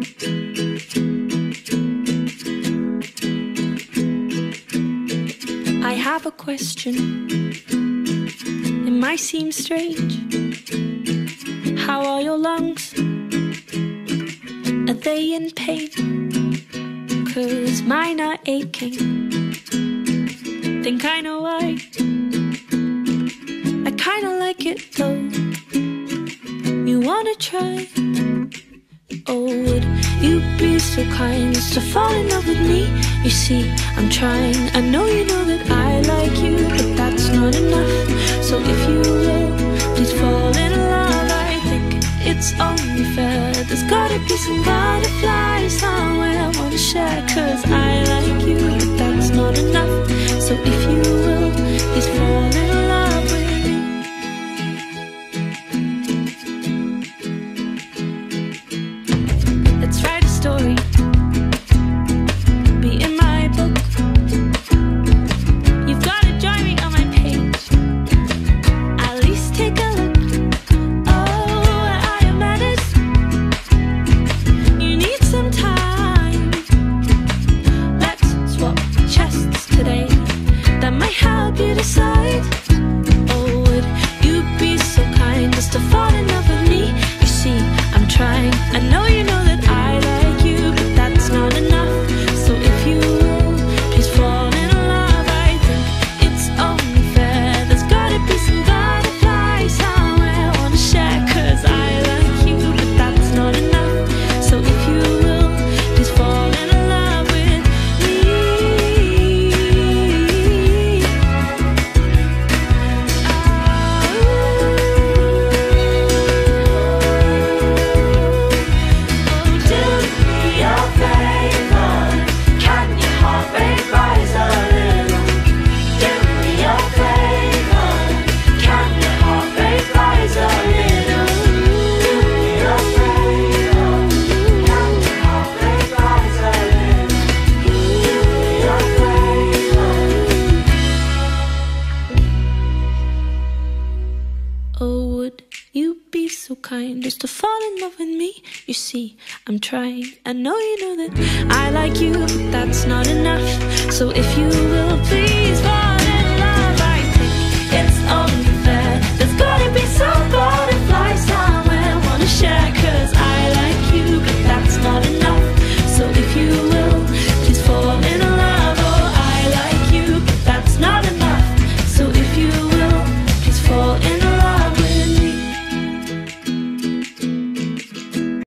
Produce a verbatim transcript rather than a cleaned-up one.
I have a question. It might seem strange. How are your lungs? Are they in pain? 'Cause mine are aching. Think I know why. I kinda like it though. You wanna try? Oh, would you be so kind as to fall in love with me? You see, I'm trying. I know you know that I like you, but that's not enough. So if you will, please fall in love. I think it's only fair. There's gotta be some butterflies somewhere I wanna share. 'Cause I like you, but that's not enough. So if you will, please fall in love with me. Let's write a story. Be in my book. You've gotta join me on my page. At least take a look. Oh, I am at You need some time. Let's swap chests today. That might help you decide. Oh, would you be so kind as to fall in love with me? You see, I'm trying. I know you know that I like you, but that's not enough. So if you will, please fall in love. I think it's only fair. There's gotta be some butterflies somewhere I wanna share. 'Cause I like you, but that's not enough. So if you will, please fall in love with me. Oh, would you be so kind as to fall in love with me? You see, I'm trying. I know you know that I like you, but that's not enough. So if you will, please fall.